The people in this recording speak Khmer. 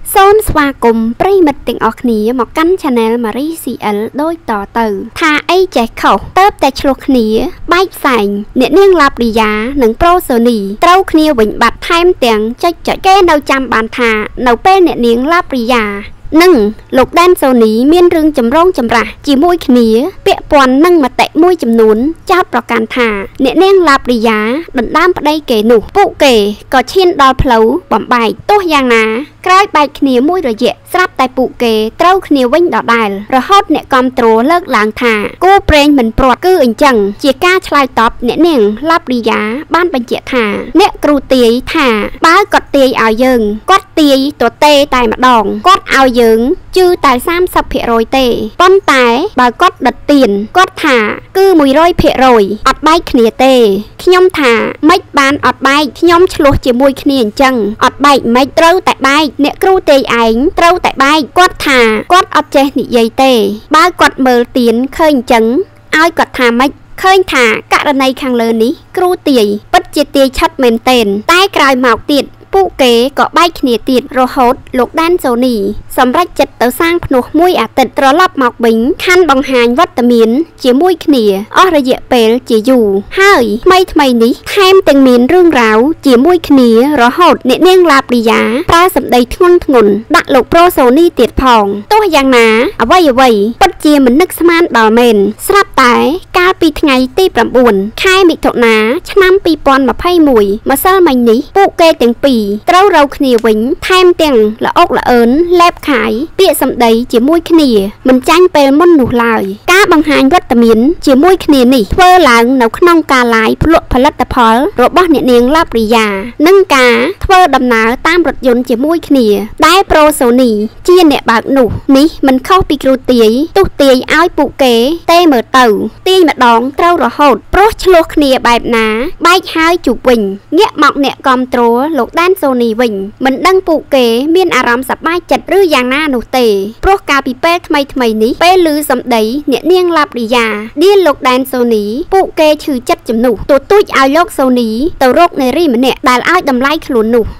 សូមស្វាគមន៍ប្រិយមិត្តទាំងអស់គ្នាមកកាន់ Channel Marie CL ដូចតទៅថាអីចេះខុសតើបតែឆ្លោះគ្នាបែកផ្សែងអ្នកនាងឡាប្រិយានិងប្រូសូនីត្រូវគ្នាវិញបាត់ថែមទាំងចុចគេនៅចាំបានថានៅពេលអ្នកនាងឡាប្រិយានិងលោកដែនសូនីមានរឿងចម្រូងចម្រាសជាមួយគ្នាពាក់ព័ន្ធនឹងមតិមួយចំនួនចោទប្រកាន់ថាអ្នកនាងឡាប្រិយាដណ្ដើមប្តីគេនោះពួកគេក៏ឈានដល់ផ្លូវបំបែកទោះយ៉ាងណាក្រោយបែកគ្នាមួយរយៈស្រាប់តែពួកគេត្រូវគ្នាវិញដដែលរហូតអ្នកគាំទ្រលើកឡើងថាគូព្រេងមិនព្រាត់គឺអញ្ចឹងជាការឆ្លើយតបអ្នកនាងឡាប្រិយាបានបញ្ជាក់ថាអ្នកគ្រូទាយថាបើគាត់ទាយឲ្យយើងគាត់ទាយទទេតែម្ដងគាត់ឲ្យយើងជឿតែ 30% ទេប៉ុន្តែបើគាត់ដិតទៀនគាត់ថាគឺ 100% អត់បែកគ្នាទេខ្ញុំថាម៉េចបានអត់បែកខ្ញុំឆ្លោះជាមួយគ្នាអញ្ចឹងអត់បែកម៉េចត្រូវតែបែកអ្នកគ្រូទេយឯងត្រូវតែបែកគាត់ថាគាត់អត់ចេះនិយាយទេបើគាត់មើលទៀនឃើញអញ្ចឹងឲ្យគាត់ថាម៉េចឃើញថាករណីខាងលើនេះគ្រូទាយពិតជាទាយឆិតមែនទែនតែក្រោយមកទៀតពួកគេក៏បែកគ្នាទៀតរហូតលោកដែនសូនីសម្រេចចិត្តទៅសាងភ្នោះមួយអាទិត្យត្រឡប់មកវិញខាន់បង្ហាញវត្តមានជាមួយគ្នាអស់រយៈពេលជាយូរហើយថ្មីនេះថែមទាំងមានរឿងរ៉ាវជាមួយគ្នារហូតអ្នកនាងឡាប្រិយាប្រើសម្ដីធ្ងន់ដាក់លោកប្រូសូនីទៀតផងទោះយ៉ាងណាអ្វីពិតជាមិននឹកស្មានដល់មែនស្រាប់តែកាលពីថ្ងៃទី9ខែមិថុនាឆ្នាំ2021ម្សិលមិញនេះពួកគេទាំងពីរត្រូវរៅគ្នាវិញថែមទាំងល្អកល្អឿនលែបខាយពាក្យសម្ដីជាមួយគ្នាមិនចាញ់ពេលមុននោះឡើយការបង្ហាញវត្តមានជាមួយគ្នានេះធ្វើឡើងនៅក្នុងការ live ភ្លក់ផលិតផលរបស់អ្នកនាងឡាប្រិយានិងការធ្វើដំណើរតាមរថយន្តជាមួយគ្នាដែលប្រូសូនីជាអ្នកបើកនោះនេះមិនខុសពីគ្រូទាយទោះទាយឲ្យពួកគេទេមើលទៅទាយម្ដងត្រូវរហូតព្រោះឆ្លោះគ្នាបែបណាបែកហើយជួបវិញងាកមកអ្នកគាំទ្រលោកដែនសូនីវិញមិនដឹងពួកគេមានអារម្មណ៍សប្បាយចិត្តឬយ៉ាងណានោះទេព្រោះកាលពីពេលថ្មីនេះពេលឮសម្ដីអ្នកនាងឡាប្រិយាឌៀលលោកដែនសូនីពួកគេឈឺចិត្តជំនួសទទូចឲ្យលោកសូនីទៅរកនារីម្នាក់ដែលឲ្យតម្លៃខ្លួននោះ